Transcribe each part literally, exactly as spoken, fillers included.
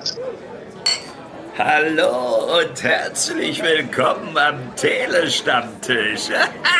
Hallo und herzlich willkommen am Telestammtisch.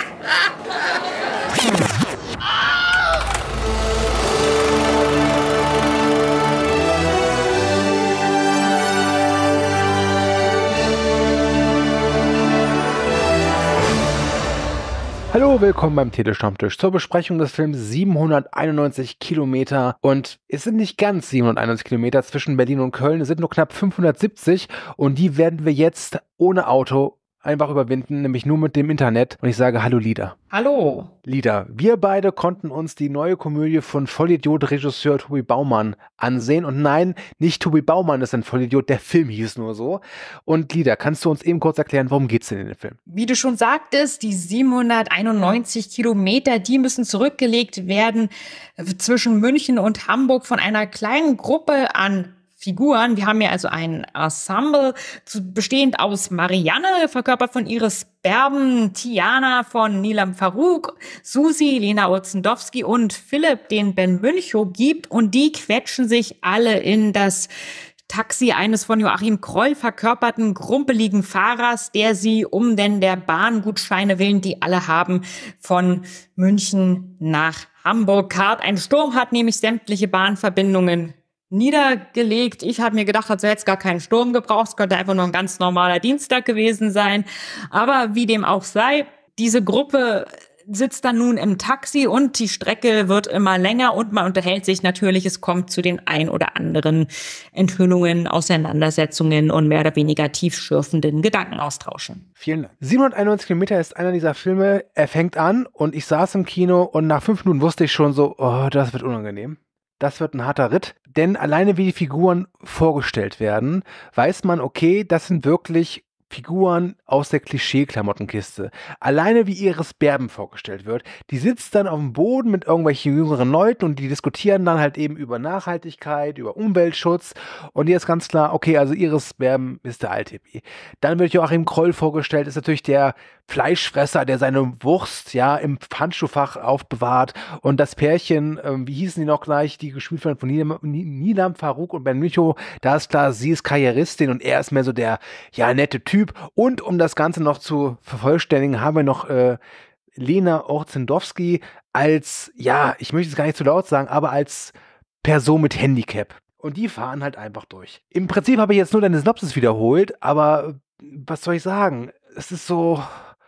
Hallo, willkommen beim Telestammtisch zur Besprechung des Films siebenhunderteinundneunzig Kilometer. Und es sind nicht ganz siebenhunderteinundneunzig Kilometer zwischen Berlin und Köln, es sind nur knapp fünfhundertsiebzig und die werden wir jetzt ohne Auto einfach überwinden, nämlich nur mit dem Internet. Und ich sage Hallo Lida. Hallo. Lida, wir beide konnten uns die neue Komödie von Vollidiot-Regisseur Tobi Baumann ansehen. Und nein, nicht Tobi Baumann ist ein Vollidiot, der Film hieß nur so. Und Lida, kannst du uns eben kurz erklären, worum geht's denn in dem Film? Wie du schon sagtest, die siebenhunderteinundneunzig Kilometer, die müssen zurückgelegt werden zwischen München und Hamburg von einer kleinen Gruppe an Figuren. Wir haben ja also ein Ensemble, bestehend aus Marianne, verkörpert von Iris Berben, Tiana von Nilam Farouk, Susi, Lena Orzendowski und Philipp, den Ben Münchow gibt. Und die quetschen sich alle in das Taxi eines von Joachim Kroll verkörperten, grumpeligen Fahrers, der sie um denn der Bahngutscheine willen, die alle haben, von München nach Hamburg karrt. Ein Sturm hat nämlich sämtliche Bahnverbindungen niedergelegt. Ich habe mir gedacht, also jetzt gar keinen Sturm gebraucht, es könnte einfach nur ein ganz normaler Dienstag gewesen sein. Aber wie dem auch sei, diese Gruppe sitzt dann nun im Taxi und die Strecke wird immer länger und man unterhält sich natürlich. Es kommt zu den ein oder anderen Enthüllungen, Auseinandersetzungen und mehr oder weniger tiefschürfenden Gedankenaustauschen. Vielen Dank. siebenhunderteinundneunzig Kilometer ist einer dieser Filme, er fängt an und ich saß im Kino und nach fünf Minuten wusste ich schon so, oh, das wird unangenehm. Das wird ein harter Ritt, denn alleine wie die Figuren vorgestellt werden, weiß man, okay, das sind wirklich Figuren aus der Klischee-Klamottenkiste. Alleine wie Iris Berben vorgestellt wird, die sitzt dann auf dem Boden mit irgendwelchen jüngeren Leuten und die diskutieren dann halt eben über Nachhaltigkeit, über Umweltschutz und hier ist ganz klar, okay, also Iris Berben ist der Althippie. Dann wird Joachim Kroll vorgestellt, ist natürlich der Fleischfresser, der seine Wurst ja im Handschuhfach aufbewahrt und das Pärchen, ähm, wie hießen die noch gleich, die gespielt werden von Nilam, Nilam Farouk und Ben Münchow, da ist klar, sie ist Karrieristin und er ist mehr so der, ja, nette Typ und um das Ganze noch zu vervollständigen, haben wir noch äh, Lena Orzendowski als, ja, ich möchte es gar nicht zu laut sagen, aber als Person mit Handicap. Und die fahren halt einfach durch. Im Prinzip habe ich jetzt nur deine Synopsis wiederholt, aber was soll ich sagen? Es ist so,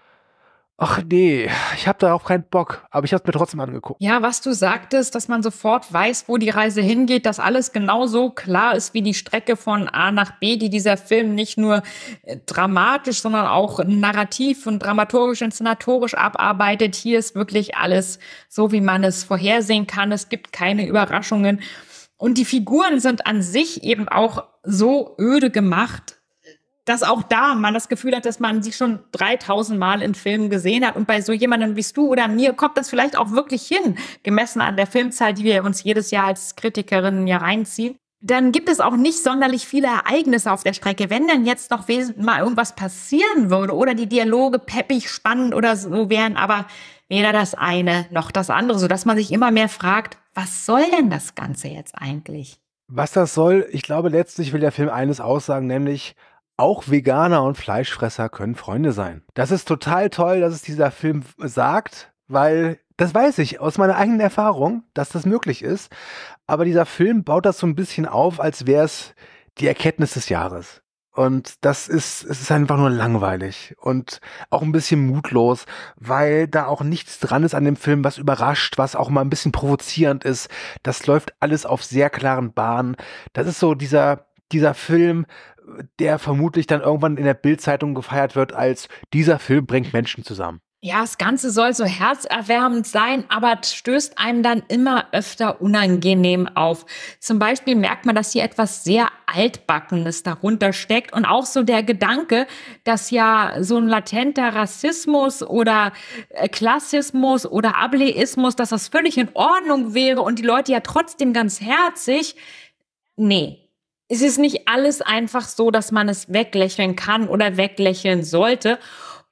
ach nee, ich habe darauf keinen Bock, aber ich habe es mir trotzdem angeguckt. Ja, was du sagtest, dass man sofort weiß, wo die Reise hingeht, dass alles genauso klar ist wie die Strecke von A nach B, die dieser Film nicht nur dramatisch, sondern auch narrativ und dramaturgisch, inszenatorisch abarbeitet. Hier ist wirklich alles so, wie man es vorhersehen kann. Es gibt keine Überraschungen. Und die Figuren sind an sich eben auch so öde gemacht, dass auch da man das Gefühl hat, dass man sie schon dreitausend Mal in Filmen gesehen hat. Und bei so jemandem wie du oder mir kommt das vielleicht auch wirklich hin, gemessen an der Filmzeit, die wir uns jedes Jahr als Kritikerinnen ja reinziehen. Dann gibt es auch nicht sonderlich viele Ereignisse auf der Strecke. Wenn dann jetzt noch mal irgendwas passieren würde oder die Dialoge peppig, spannend oder so wären, aber weder das eine noch das andere, sodass man sich immer mehr fragt, was soll denn das Ganze jetzt eigentlich? Was das soll, ich glaube, letztlich will der Film eines aussagen, nämlich auch Veganer und Fleischfresser können Freunde sein. Das ist total toll, dass es dieser Film sagt, weil das weiß ich aus meiner eigenen Erfahrung, dass das möglich ist. Aber dieser Film baut das so ein bisschen auf, als wäre es die Erkenntnis des Jahres. Und das ist, es ist einfach nur langweilig und auch ein bisschen mutlos, weil da auch nichts dran ist an dem Film, was überrascht, was auch mal ein bisschen provozierend ist. Das läuft alles auf sehr klaren Bahnen. Das ist so dieser, dieser Film, der vermutlich dann irgendwann in der Bild-Zeitung gefeiert wird als dieser Film bringt Menschen zusammen. Ja, das Ganze soll so herzerwärmend sein, aber stößt einem dann immer öfter unangenehm auf. Zum Beispiel merkt man, dass hier etwas sehr Altbackenes darunter steckt und auch so der Gedanke, dass ja so ein latenter Rassismus oder Klassismus oder Ableismus, dass das völlig in Ordnung wäre und die Leute ja trotzdem ganz herzig. Nee. Es ist nicht alles einfach so, dass man es weglächeln kann oder weglächeln sollte.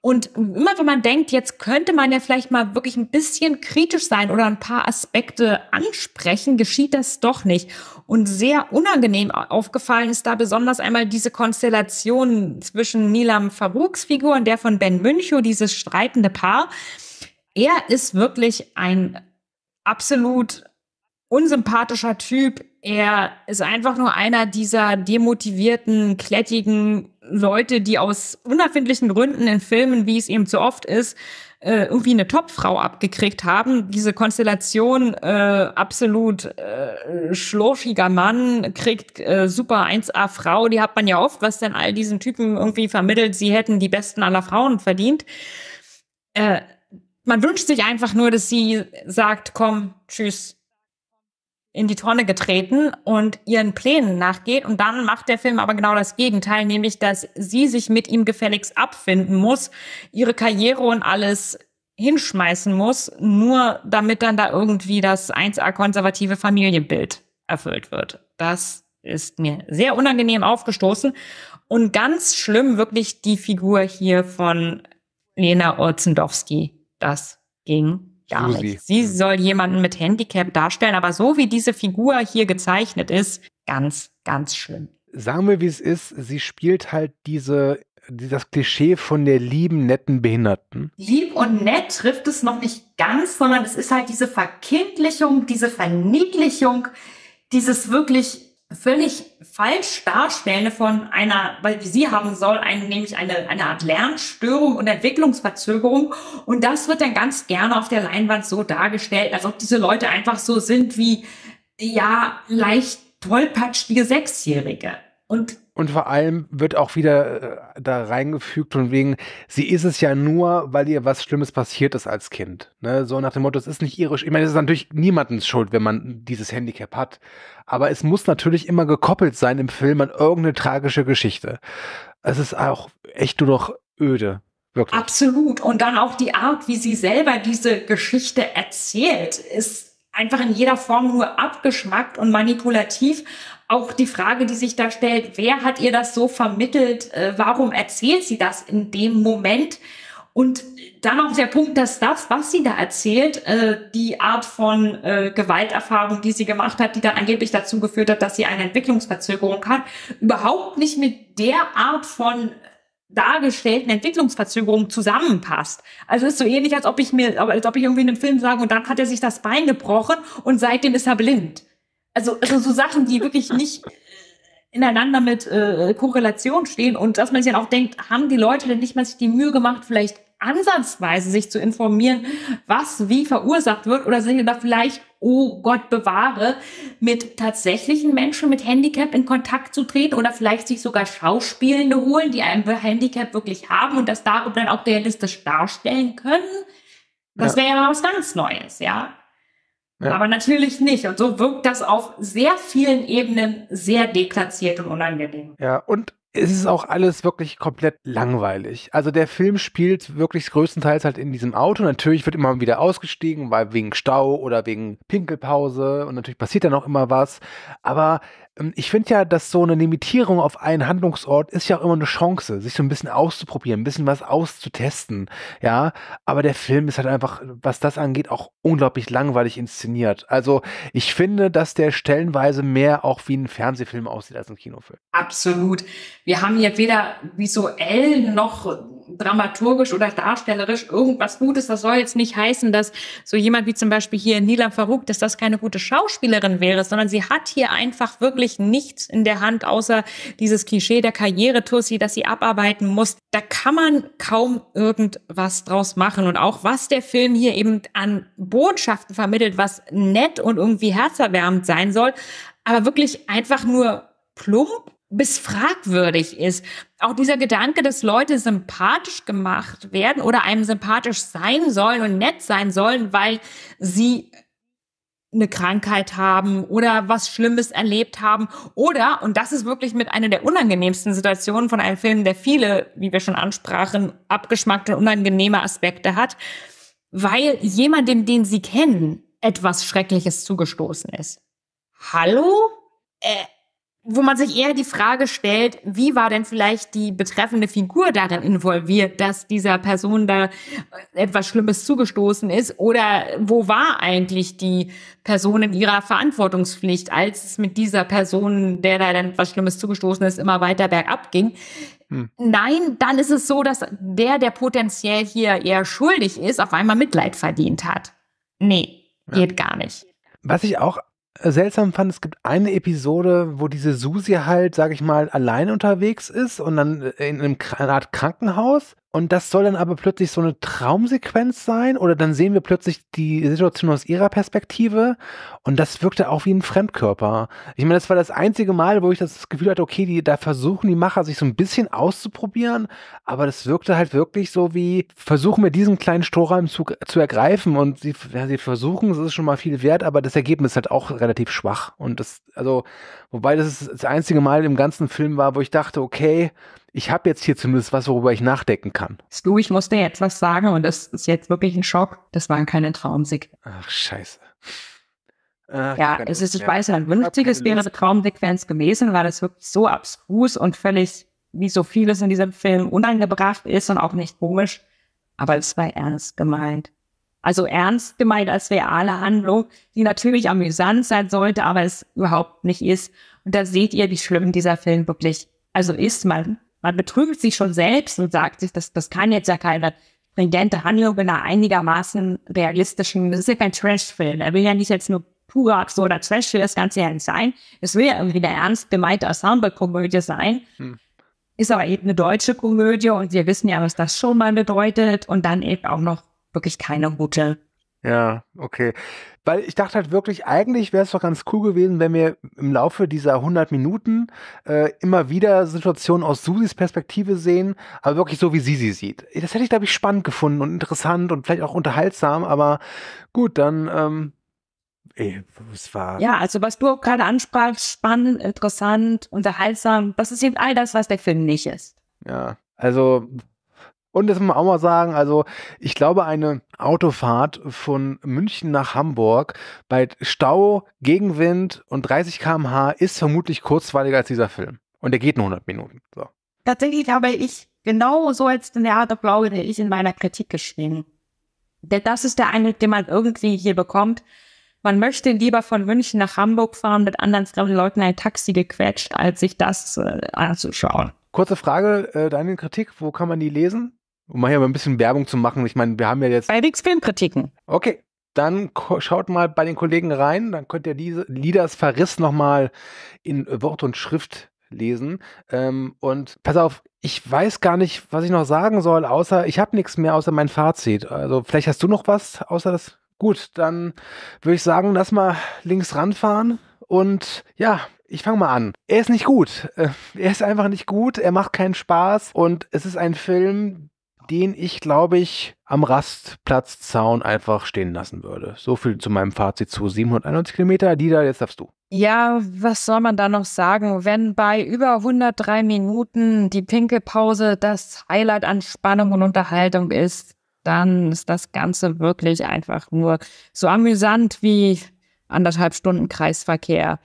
Und immer wenn man denkt, jetzt könnte man ja vielleicht mal wirklich ein bisschen kritisch sein oder ein paar Aspekte ansprechen, geschieht das doch nicht. Und sehr unangenehm aufgefallen ist da besonders einmal diese Konstellation zwischen Nilam Faruqs Figur und der von Ben Münchow, dieses streitende Paar. Er ist wirklich ein absolut unsympathischer Typ. Er ist einfach nur einer dieser demotivierten, klettigen Leute, die aus unerfindlichen Gründen in Filmen, wie es eben so oft ist, äh, irgendwie eine Topfrau abgekriegt haben. Diese Konstellation, äh, absolut äh, schlurfiger Mann, kriegt äh, super eins A Frau, die hat man ja oft, was denn all diesen Typen irgendwie vermittelt, sie hätten die besten aller Frauen verdient. Äh, man wünscht sich einfach nur, dass sie sagt, komm, tschüss, in die Tonne getreten und ihren Plänen nachgeht. Und dann macht der Film aber genau das Gegenteil, nämlich, dass sie sich mit ihm gefälligst abfinden muss, ihre Karriere und alles hinschmeißen muss, nur damit dann da irgendwie das eins A konservative Familienbild erfüllt wird. Das ist mir sehr unangenehm aufgestoßen. Und ganz schlimm wirklich die Figur hier von Lena Orzendowski. Das ging gar Susi. nicht. Sie soll jemanden mit Handicap darstellen, aber so wie diese Figur hier gezeichnet ist, ganz, ganz schlimm. Sagen wir, wie es ist, sie spielt halt diese, das Klischee von der lieben, netten Behinderten. Lieb und nett trifft es noch nicht ganz, sondern es ist halt diese Verkindlichung, diese Verniedlichung, dieses wirklich völlig falsch Darstellen von einer, weil sie haben soll, ein, nämlich eine, eine Art Lernstörung und Entwicklungsverzögerung. Und das wird dann ganz gerne auf der Leinwand so dargestellt, als ob diese Leute einfach so sind wie, ja, leicht tollpatschige Sechsjährige. Und Und vor allem wird auch wieder äh, da reingefügt von wegen, sie ist es ja nur, weil ihr was Schlimmes passiert ist als Kind. Ne? So nach dem Motto, es ist nicht ihre Schuld. Ich meine, es ist natürlich niemandens Schuld, wenn man dieses Handicap hat. Aber es muss natürlich immer gekoppelt sein im Film an irgendeine tragische Geschichte. Es ist auch echt nur noch öde. Wirklich. Absolut. Und dann auch die Art, wie sie selber diese Geschichte erzählt, ist einfach in jeder Form nur abgeschmackt und manipulativ. Auch die Frage, die sich da stellt, wer hat ihr das so vermittelt? Äh, warum erzählt sie das in dem Moment? Und dann auch der Punkt, dass das, was sie da erzählt, äh, die Art von äh, Gewalterfahrung, die sie gemacht hat, die dann angeblich dazu geführt hat, dass sie eine Entwicklungsverzögerung hat, überhaupt nicht mit der Art von dargestellten Entwicklungsverzögerung zusammenpasst. Also ist so ähnlich, als ob ich mir, als ob ich irgendwie in einem Film sage, und dann hat er sich das Bein gebrochen und seitdem ist er blind. Also, also so Sachen, die wirklich nicht ineinander mit äh, Korrelation stehen und dass man sich dann auch denkt, haben die Leute denn nicht mal sich die Mühe gemacht, vielleicht ansatzweise sich zu informieren, was wie verursacht wird, oder sind wir da vielleicht, oh Gott bewahre, mit tatsächlichen Menschen mit Handicap in Kontakt zu treten oder vielleicht sich sogar Schauspielende holen, die ein Handicap wirklich haben und das darüber dann auch realistisch darstellen können. Das wäre ja mal was ganz Neues, ja. Ja. Aber natürlich nicht. Und so wirkt das auf sehr vielen Ebenen sehr deplatziert und unangenehm. Ja, und es ist auch alles wirklich komplett langweilig. Also der Film spielt wirklich größtenteils halt in diesem Auto. Natürlich wird immer wieder ausgestiegen, weil wegen Stau oder wegen Pinkelpause, und natürlich passiert dann auch immer was. Aber ähm, ich finde ja, dass so eine Limitierung auf einen Handlungsort ist ja auch immer eine Chance, sich so ein bisschen auszuprobieren, ein bisschen was auszutesten. Ja, aber der Film ist halt einfach, was das angeht, auch unglaublich langweilig inszeniert. Also ich finde, dass der stellenweise mehr auch wie ein Fernsehfilm aussieht als ein Kinofilm. Absolut. Wir haben hier weder visuell noch dramaturgisch oder darstellerisch irgendwas Gutes. Das soll jetzt nicht heißen, dass so jemand wie zum Beispiel hier Nilam Faruq, dass das keine gute Schauspielerin wäre, sondern sie hat hier einfach wirklich nichts in der Hand, außer dieses Klischee der Karrieretussi, das sie abarbeiten muss. Da kann man kaum irgendwas draus machen. Und auch was der Film hier eben an Botschaften vermittelt, was nett und irgendwie herzerwärmend sein soll, aber wirklich einfach nur plump bis fragwürdig ist. Auch dieser Gedanke, dass Leute sympathisch gemacht werden oder einem sympathisch sein sollen und nett sein sollen, weil sie eine Krankheit haben oder was Schlimmes erlebt haben oder, und das ist wirklich mit einer der unangenehmsten Situationen von einem Film, der viele, wie wir schon ansprachen, abgeschmackte und unangenehme Aspekte hat, weil jemandem, den sie kennen, etwas Schreckliches zugestoßen ist. Hallo? Äh, wo man sich eher die Frage stellt, wie war denn vielleicht die betreffende Figur darin involviert, dass dieser Person da etwas Schlimmes zugestoßen ist? Oder wo war eigentlich die Person in ihrer Verantwortungspflicht, als es mit dieser Person, der da dann etwas Schlimmes zugestoßen ist, immer weiter bergab ging? Hm. Nein, dann ist es so, dass der, der potenziell hier eher schuldig ist, auf einmal Mitleid verdient hat. Nee, geht ja gar nicht. Was ich auch seltsam fand, es gibt eine Episode, wo diese Susi halt, sag ich mal, allein unterwegs ist und dann in einem, einer Art Krankenhaus, und das soll dann aber plötzlich so eine Traumsequenz sein, oder dann sehen wir plötzlich die Situation aus ihrer Perspektive, und das wirkte auch wie ein Fremdkörper. Ich meine, das war das einzige Mal, wo ich das Gefühl hatte, okay, die, da versuchen die Macher sich so ein bisschen auszuprobieren, aber das wirkte halt wirklich so wie, versuchen wir diesen kleinen Strohhalm zu, zu ergreifen, und sie, ja, sie versuchen, es ist schon mal viel wert, aber das Ergebnis ist halt auch relativ schwach, und das, also, wobei das das einzige Mal im ganzen Film war, wo ich dachte, okay, ich habe jetzt hier zumindest was, worüber ich nachdenken kann. Stu, ich musste jetzt was sagen, und das ist jetzt wirklich ein Schock. Das waren keine Traumsequenzen. Ach, scheiße. Ach, ja, es ist, ich weiß, ein wünstiges wäre eine Traumsequenz gewesen, weil das wirklich so abstrus und völlig, wie so vieles in diesem Film, unangebracht ist und auch nicht komisch. Aber es war ernst gemeint. Also ernst gemeint als reale Handlung, die natürlich amüsant sein sollte, aber es überhaupt nicht ist. Und da seht ihr, wie schlimm dieser Film wirklich, also ist man. Man betrügt sich schon selbst und sagt sich, das, das kann jetzt ja keine stringente Handlung in einer einigermaßen realistischen, das ist ja kein Trash-Film. Er will ja nicht jetzt nur pure Absurd oder Trash, will das Ganze ja nicht sein. Es will ja irgendwie eine ernst gemeinte Ensemble-Komödie sein. Hm. Ist aber eben eine deutsche Komödie, und wir wissen ja, was das schon mal bedeutet, und dann eben auch noch wirklich keine gute. Ja, okay. Weil ich dachte halt wirklich, eigentlich wäre es doch ganz cool gewesen, wenn wir im Laufe dieser hundert Minuten äh, immer wieder Situationen aus Susis Perspektive sehen, aber wirklich so, wie sie sie sieht. Das hätte ich, glaube ich, spannend gefunden und interessant und vielleicht auch unterhaltsam, aber gut, dann, ähm, ey, es war... Ja, also was du auch gerade ansprachst, spannend, interessant, unterhaltsam, das ist eben all das, was der Film nicht ist. Ja, also... Und das muss man auch mal sagen, also ich glaube, eine Autofahrt von München nach Hamburg bei Stau, Gegenwind und dreißig Kilometer pro Stunde ist vermutlich kurzweiliger als dieser Film. Und der geht nur hundert Minuten. So. Tatsächlich habe ich genau so als in der Art und Glaube, der ich in meiner Kritik geschrieben. Denn das ist der Eindruck, den man irgendwie hier bekommt. Man möchte lieber von München nach Hamburg fahren, mit anderen fremden Leuten ein Taxi gequetscht, als sich das äh, anzuschauen. Kurze Frage, äh, deine Kritik, wo kann man die lesen? Um mal hier mal ein bisschen Werbung zu machen. Ich meine, wir haben ja jetzt... Bei Wix Filmkritiken. Okay, dann schaut mal bei den Kollegen rein. Dann könnt ihr diese Lieders Verriss nochmal in Wort und Schrift lesen. Ähm, und pass auf, ich weiß gar nicht, was ich noch sagen soll, außer, ich habe nichts mehr außer mein Fazit. Also vielleicht hast du noch was, außer das... Gut, dann würde ich sagen, lass mal links ranfahren. Und ja, ich fange mal an. Er ist nicht gut. Er ist einfach nicht gut. Er macht keinen Spaß. Und es ist ein Film, den ich, glaube ich, am Rastplatzzaun einfach stehen lassen würde. So viel zu meinem Fazit zu siebenhunderteinundneunzig Kilometer. Dieter, jetzt darfst du. Ja, was soll man da noch sagen? Wenn bei über hundertdrei Minuten die Pinkelpause das Highlight an Spannung und Unterhaltung ist, dann ist das Ganze wirklich einfach nur so amüsant wie anderthalb Stunden Kreisverkehr.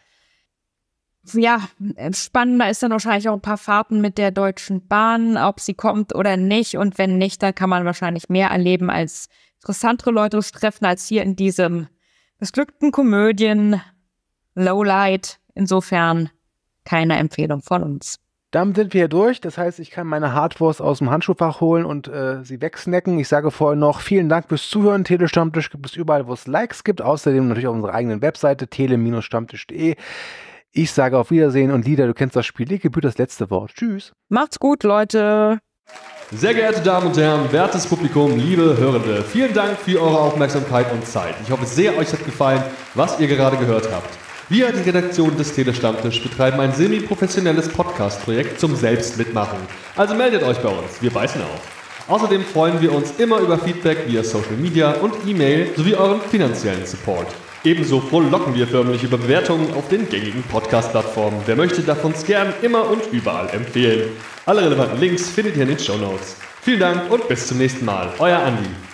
Ja, spannender ist dann wahrscheinlich auch ein paar Fahrten mit der Deutschen Bahn, ob sie kommt oder nicht. Und wenn nicht, dann kann man wahrscheinlich mehr erleben, als interessantere Leute treffen, als hier in diesem missglückten Komödien Lowlight. Insofern keine Empfehlung von uns. Damit sind wir hier durch. Das heißt, ich kann meine Hardwurst aus dem Handschuhfach holen und äh, sie wegsnacken. Ich sage vorher noch vielen Dank fürs Zuhören. Telestammtisch gibt es überall, wo es Likes gibt. Außerdem natürlich auf unserer eigenen Webseite tele Stammtisch punkt de. Ich sage auf Wiedersehen, und Lieder, du kennst das Spiel. Dir gebührt das letzte Wort. Tschüss. Macht's gut, Leute. Sehr geehrte Damen und Herren, wertes Publikum, liebe Hörende, vielen Dank für eure Aufmerksamkeit und Zeit. Ich hoffe sehr, euch hat gefallen, was ihr gerade gehört habt. Wir, die Redaktion des Telestammtisch, betreiben ein semi-professionelles Podcast-Projekt zum Selbstmitmachen. Also meldet euch bei uns, wir beißen auf. Außerdem freuen wir uns immer über Feedback via Social Media und E-Mail sowie euren finanziellen Support. Ebenso frohlocken wir förmlich über Bewertungen auf den gängigen Podcast-Plattformen. Wer möchte, darf uns gern immer und überall empfehlen. Alle relevanten Links findet ihr in den Shownotes. Vielen Dank und bis zum nächsten Mal. Euer Andi.